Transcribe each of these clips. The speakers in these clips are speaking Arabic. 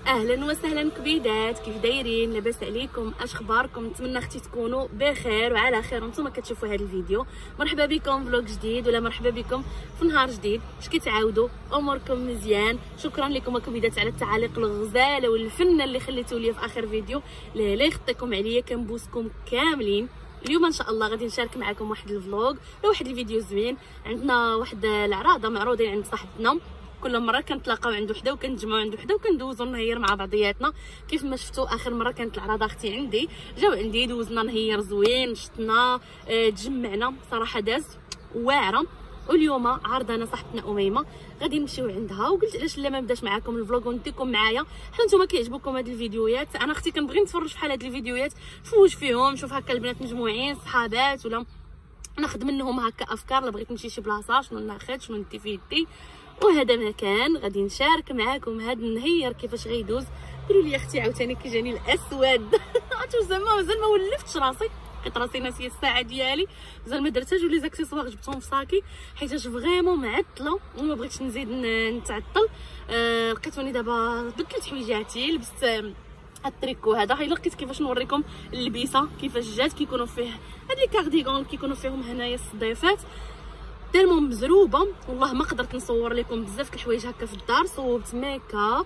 اهلا وسهلا كبيدات، كيف دايرين؟ لاباس عليكم؟ اش اخباركم؟ نتمنى اختي تكونوا بخير وعلى خير وانتم كتشوفوا هذا الفيديو. مرحبا بكم فلوق جديد ولا مرحبا بكم في نهار جديد. اش كتعاودوا؟ اموركم مزيان؟ شكرا لكم كبيدات على التعاليق الغزاله والفنه اللي خليتوا لي في اخر فيديو. لا يخطيكم عليا، كنبوسكم كاملين. اليوم ان شاء الله غادي نشارك معكم واحد الفلوق ولا واحد الفيديو زوين. عندنا واحد العراضه معروضين عند صاحبنا، كل مره كنتلاقاو عند وحده وكنتجمعوا عند وحده وكندوزو نهير مع بعضياتنا. كيف ما شفتوا اخر مره كانت العراضه اختي عندي، جاو عندي دوزنا نهير زوين، شطنا تجمعنا، صراحه داز واعره. واليوم عرضنا صاحبتنا اميمه غادي نمشيو عندها، وقلت علاش لا ما نبداش معكم الفلوق ونديكم معايا حتى نتوما كيعجبوكم هاد الفيديوهات. انا اختي كنبغي نتفرج فحال هاد الفيديوهات، نفوج فيهم، نشوف هكا البنات مجموعين صحابات ولا ناخذ منهم هكا افكار. لا بغيت نمشي شي بلاصه شنو ناخذ شنو ندي في يدي، وهذا مكان غادي نشارك معاكم هذا النهير كيفاش غيدوز. قولوا لي اختي عاوتاني كيجاني الاسود عرفتوا زعما مازال ما ولفتش راسي، لقيت راسي ناسيه الساعه ديالي، مازال ما درتهاش، ولي زاكسيسوار جبتهم في صاكي حيتاش فريمون معطله وما بغيتش نزيد نتعطل. لقيتوني دابا بدلت حويجاتي، لبست التريكو هذا. هاي لقيت كيفاش نوريكم اللبسه كيفاش جات، كيكونوا فيه هاد لي كارديغون كيكونوا فيهم هنايا الصديفات تالمون مزروبه. والله ما قدرت نصور لكم بزاف الحوايج هكا في الدار. صوبت ميكاب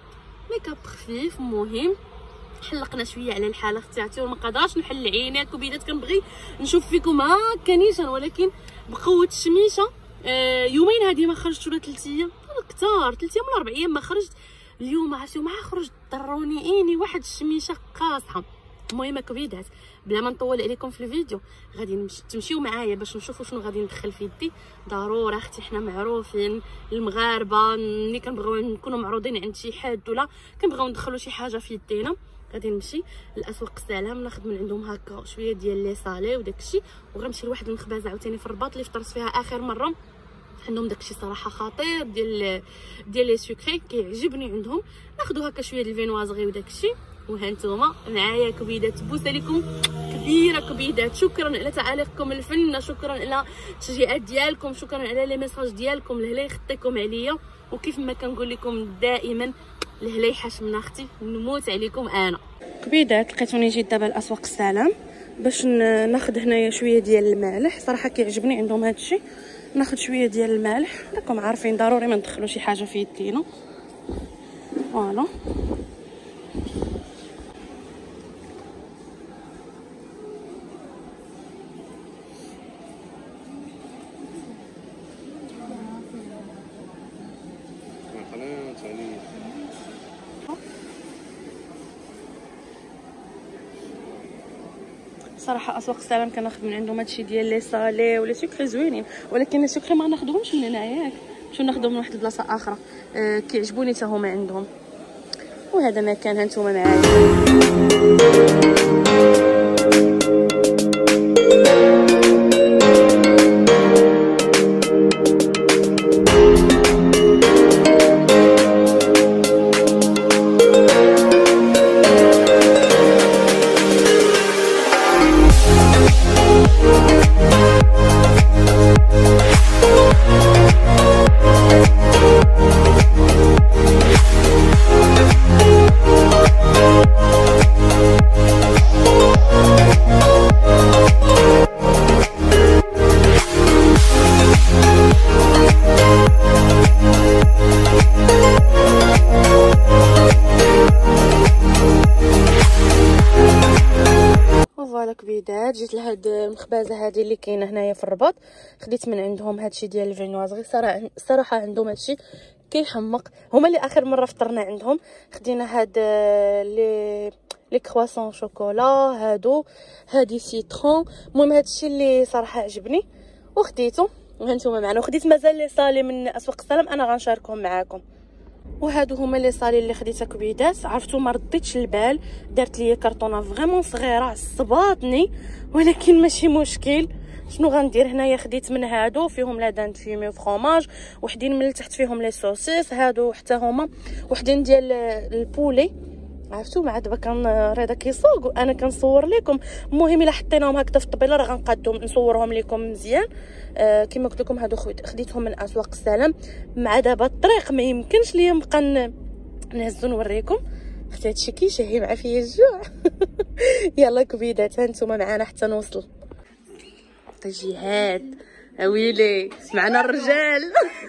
خفيف. المهم حلقنا شويه على الحاله اختي، وما قدرش نحل عينيك وبيدات، كنبغي نشوف فيكم هكا نيشان، ولكن بقوه الشميشه. يومين هذه ما خرجت ولا 3 ايام كثار، 3 ايام ولا 4 ايام ما خرجت. اليوم عرفتوا مع خرجت ضروني عيني واحد الشميشه قاصحه. المهم كبيدات بلا ما نطول عليكم في الفيديو، غادي تمشيو معايا باش نشوفوا شنو غادي ندخل في يدي. ضروري اختي حنا معروفين المغاربه ملي كنبغيو نكونوا معروضين عند شي حد ولا كنبغيو ندخلوا شي حاجه في يدينا. غادي نمشي لاسواق السلام ناخذ من عندهم هكا شويه ديال لي صالي وداكشي، وغنمشي لواحد المخبزه عاوتاني في الرباط اللي فطرت فيها اخر مره. عندهم داكشي صراحه خطير ديال لي سكري كيعجبني عندهم. ناخذوا هكا شويه ديال الفينوازغي وداكشي. وها نتوما معايا كبيدات، بوسه لكم كبيره كبيدات. شكرا على تعاليقكم الفنه، شكرا على التشجيعات ديالكم، شكرا على لي ميساج ديالكم. لهلا يخطيكم عليا، وكيف ما كنقول لكم دائما لهلا يحشمنا اختي، نموت عليكم انا. كبيدات لقيتوني جيت دابا لاسواق السلام باش ناخذ هنايا شويه ديال المالح، صراحه كيعجبني عندهم هذا الشيء. ناخذ شويه ديال المالح، راكم عارفين ضروري ما ندخلوا شي حاجه في يدينا. فوالا صراحه اسواق السلام كناخذ من عندهم هادشي ديال لي صالي ولا سكري زوينين، ولكن لي سكري ما ناخذهمش من هنا ياك، نمشيو ناخذهم من واحد البلاصه اخرى. كيعجبوني حتى هما عندهم. وهذا مكان هانتوما معايا. كبيدات جيت لهاد المخبزه هذه اللي كاينه هنايا في الرباط، خديت من عندهم هادشي ديال الفينوازغي. صراحه عندهم هادشي كيحمق. هما اللي اخر مره فطرنا عندهم، خدينا هاد لي كرواسون شوكولا هادو، هادي سيترون. المهم هادشي اللي صراحه عجبني وخديته. وهانتوما معنا، وخديت مازال لي صالي من اسواق السلام انا غنشاركهم معاكم. وهادو هما لي صالي اللي خديتها كبيدات. عرفتوا ما رديتش البال، دارت لي كرتونه فريمون صغيره عصباتني، ولكن ماشي مشكل. شنو غندير هنايا؟ خديت من هادو فيهم لا دانت فيمي وفرomage، وحدين من التحت فيهم لي سوسيس، هادو حتى هما وحدين ديال البولي. عرفتوا مع دابا كان رضا كيسوق وانا كنصور لكم. المهم الا حطيناهم هكذا في الطبيله راه غنقادهم نصورهم لكم مزيان. كما قلت لكم هادو خديتهم من اسواق السلام. مع دابا الطريق ما يمكنش ليا نبقى نهزو نوريكم. اختي هادشي كيشهي مع فيا الجوع. يلا كبيدات هانتوما معانا حتى نوصل. جهاد اويلي سمعنا الرجال.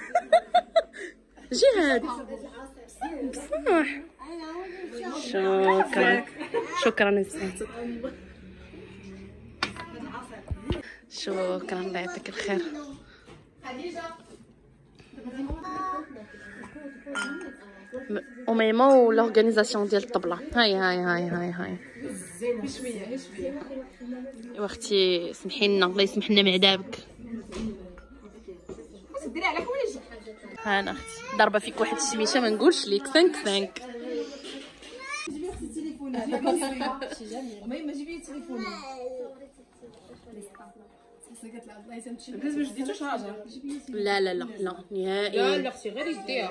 جهاد بصح شكرا شكرا شكرا الله يعطيك الخير. أميمة والأورغانيزاسيون ديال الطبلة. هاي ايوا اختي سمحي لنا الله يسمح لنا معذابك. ها انا اختي ضربه فيك واحد الشميشه ما نقولش ليك 5 ما جيبي تليفوني ما جديتوش حاجه. لا نهائي. لا اختي غير يديها.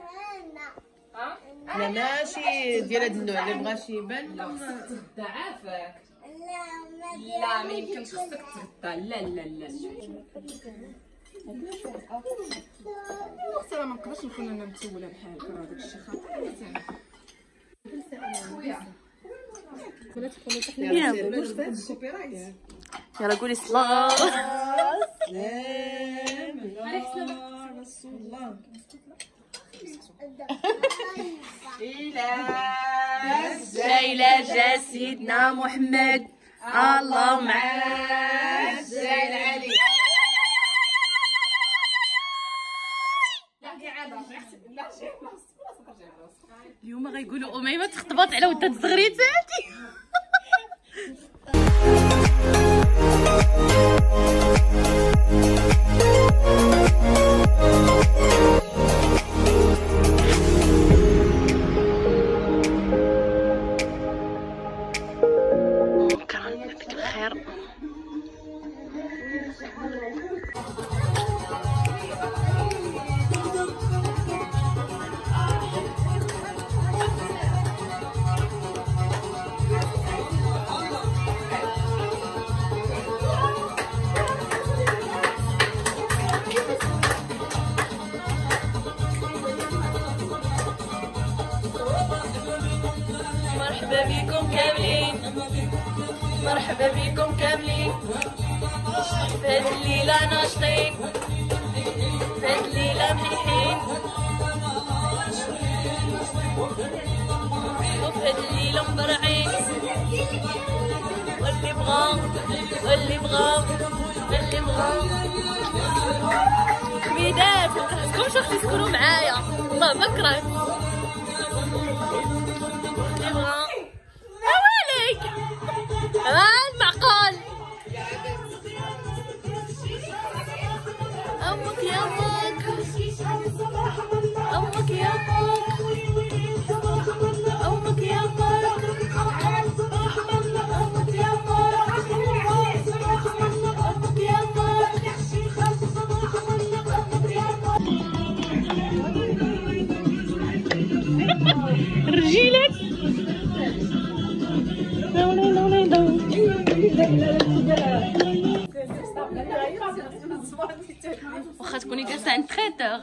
لا ماشي ديال هاد النوع اللي بغاش يبان. لا خصك تغدا عافاك. لا ما يمكنش خصك تغدا. لا اختي ما نقدرش نكون انا متوله بحالك راه داكشي خطير. يلا قولي صلاة. جايلة جا سيدنا محمد الله معاه جاي العلي. اليوم غيقولوا أميمة تخطبات على ودها الزغريتات. شكرا يعطيك الخير. مرحبا بكم كاملين مرحبا بكم كاملين فهاد الليلة ناشطين فهاد الليلة مليحين وفهاد الليلة مبرعين واللي بغا كبيدات متحسكمش اختي تكونوا معايا الله بكرهت. اللي بغا اواليك المعقول امك يا امك امك يا امك امك يا الرجيلات واخا تكوني جالسه عند تريتور.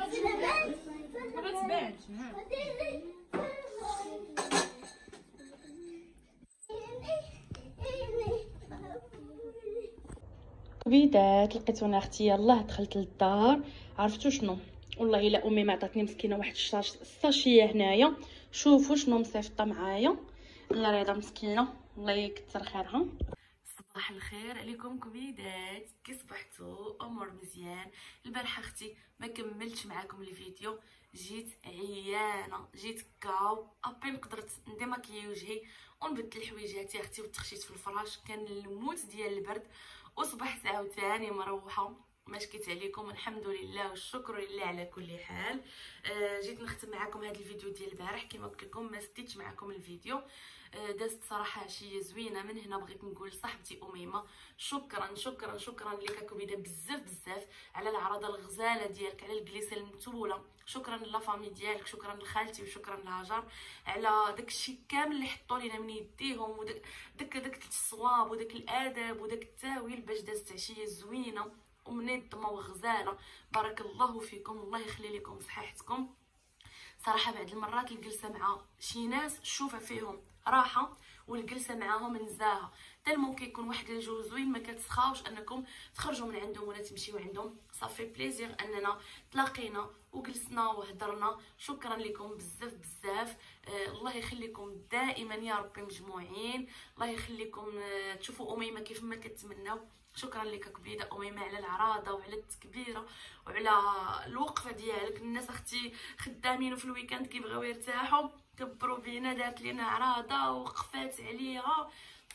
كبيدات لقيتونا اختي يلاه دخلت للدار. عرفتوا شنو والله الا امي ما عطاتني مسكينه واحد الساشيه هنايا. شوفوا شنو مصيفطه معايا الله رضا مسكينه الله يكثر خيرها. صباح الخير عليكم كبيدات كي صبحتوا امور مزيان. البارحه اختي ما كملتش معاكم الفيديو جيت عيانه جيت كاو ابين قدرت نديماكيي وجهي ونبدل حويجاتي اختي وتخشيت في الفراش كان الموت ديال البرد وصبحت عاوتاني مروحه ما شكيت عليكم الحمد لله والشكر لله على كل حال. جيت نختم معكم هذا الفيديو ديال البارح كما قلت لكم ما سديتش معكم الفيديو. دازت صراحه عشيه زوينه. من هنا بغيت نقول صاحبتي اميمه شكرا لك كبيده بزاف على العرضه الغزاله ديالك على الجليسه المتوله. شكرا لافامي ديالك شكرا لخالتي وشكرا لهاجر على داكشي كامل اللي حطوا لينا من يديهم وداك الصواب وداك الادب وداك التاويل باش دازت عشيه زوينه ومنظمه وغزاله. بارك الله فيكم الله يخلي لكم صحيحتكم. صراحه بعض المرات الجلسه مع شي ناس شوفه فيهم راحه، والجلسه معاهم نزاهه، تالمون كيكون واحد الجو زوين ما كتسخاوش انكم تخرجوا من عندهم ولا تمشيو عندهم. صافي بليزير اننا تلاقينا وجلسنا وهضرنا. شكرا لكم بزاف بزاف. الله يخليكم دائما يا ربي مجموعين. الله يخليكم تشوفوا اميمه كيف ما كتمناو. شكرا لك كبيده اميمه على العراضه وعلى التكبيره وعلى الوقفه ديالك. الناس اختي خدامين وفي الويكاند كيبغيو يرتاحوا، كبروا بينا، دارت لينا عراضه ووقفات عليها،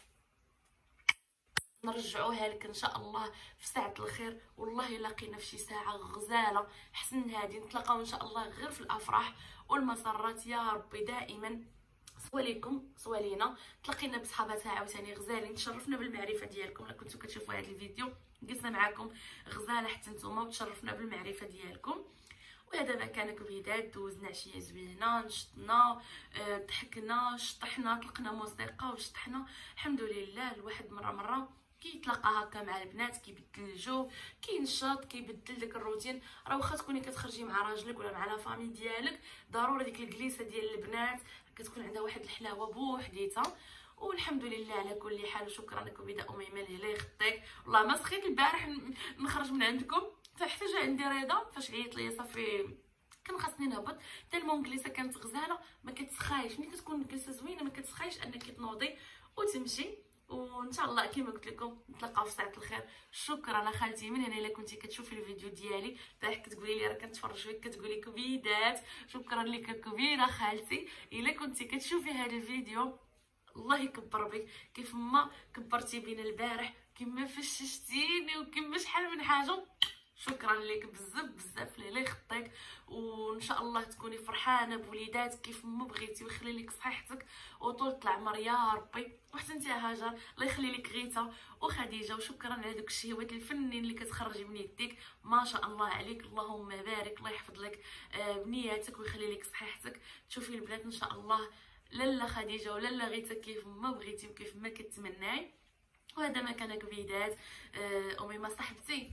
نرجعوها لك ان شاء الله في ساعه الخير. والله لقينا في شي ساعه غزاله حسن هادي نتلاقاو ان شاء الله غير في الافراح والمسرات يا ربي دائما. سواليكم سوالينا تلاقينا بصحاباتها عاوتاني غزالين. تشرفنا بالمعرفه ديالكم. لا كنتو كتشوفوا هذا الفيديو جلسنا معكم غزاله حتى نتوما وتشرفنا بالمعرفه ديالكم. وهذا ما كان كبيدات. دوزنا عشيه زوينه، نشطنا، ضحكنا، شطحنا، طلقنا موسيقى وشطحنا. الحمد لله الواحد مره كيتلاقى هكا مع البنات كيبدل الجو، كينشط، كيبدل داك الروتين. راه واخا تكوني كتخرجي مع راجلك ولا مع لا فامي ديالك، ضروري ديك الجليسه ديال البنات كتكون عندها واحد الحلاوه بوحديتها. والحمد لله على كل حال. شكرا لكم بدا اميمه الله يخطيك. والله ما سخيت البارح نخرج من عندكم حتى جا عندي رضا فاش عيط ليا صافي كان خاصني نهبط. حتى الجلسه كانت غزاله ما كتسخايش. ملي كتكون الجلسه زوينه ما كتسخايش انك تنوضي وتمشي. وان شاء الله كما قلت لكم نتلاقاو في ساعه الخير. شكرا خالتي من هنا الا كنتي كتشوفي الفيديو ديالي البارح كتقولي لي راه كنتفرج فيك كتقولي كبيدات. شكرا لك كبيره خالتي. الا كنتي كتشوفي هذا الفيديو الله يكبر بك كيف ما كبرتي بينا البارح، كيما فششتيني وكيما شحال من حاجه. شكرا لك بزاف بزاف الله يخطيك. وان شاء الله تكوني فرحانه بوليداتك كيف ما بغيتي ويخلي لك صحتك وطولة العمر يا ربي. وحتى انت هاجر الله يخلي لك غيتا وخديجه. وشكرا على دوك الشهوات الفنين اللي كتخرجي من يديك ما شاء الله عليك. اللهم بارك. الله يحفظ لك بنياتك ويخلي لك صحتك. تشوفي البنات ان شاء الله لالا خديجه ولالا غيتا كيف ما بغيتي وكيف ما كتمناي. وهذا ما كان كبيدات. اميمه صاحبتي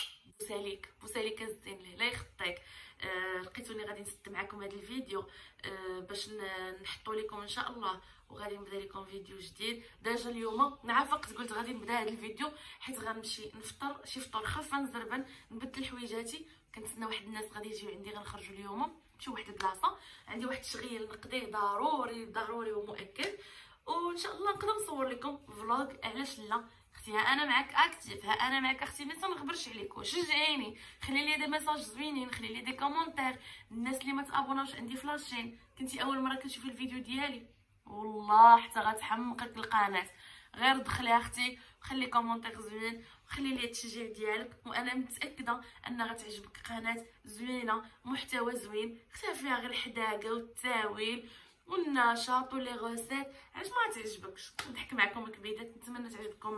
بوساليك الزين الله يخطيك. لقيتوني غادي نسد معكم هذا الفيديو باش نحطو لكم ان شاء الله، وغادي نبدا لكم فيديو جديد. ديجا اليوم نعافقت قلت غادي نبدا هذا الفيديو حيت غنمشي نفطر شي فطور خفان زربان، نبدل حويجاتي. كنتسنى واحد الناس غادي يجيو عندي غنخرجوا اليوم نمشيو واحد البلاصه، عندي واحد الشغيل نقضيه ضروري ومؤكد. وان شاء الله نقدر نصور لكم فلوغ. علاش لا اختي؟ ها انا معاك اكتيف، ها انا معاك اختي، ما تنخبرش عليك. وشجعيني، خلي لي دي ميساج زوينين، خلي لي دي كومونتير. الناس اللي ما تابوناوش عندي في لاشين كنتي اول مره كتشوفي الفيديو ديالي والله حتى غتحمقك القناه. غير دخلي اختي وخلي كومونتير زوين وخلي لي التشجيع ديالك. وانا متاكده ان غتعجبك قناه زوينه محتوى زوين خفيف فيها غير الحداقه والتاويل والنشاط ولي غوسيت. علاش ما تعجبكش؟ نضحك معكم كبيدات. نتمنى تعجبكم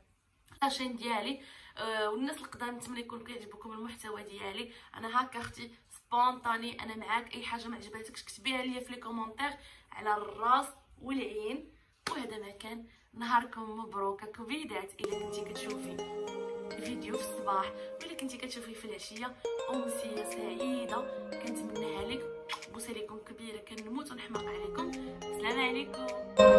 لاشين ديالي. والناس القدام نتمنى يكون كيعجبكم المحتوى ديالي. انا هكا اختي سبونطاني، انا معاك. اي حاجه ما عجباتكش كتبيها ليا في لي كومونتير على الراس والعين. وهذا ما كان. نهاركم مبروك كبيدات. الا كنتي كتشوفي الفيديو في الصباح ولا كنتي كتشوفي في العشيه، امسيه سعيده كنتمناها لك. بوسه لكم كبيره، كنموت ونحماق عليكم. السلام عليكم.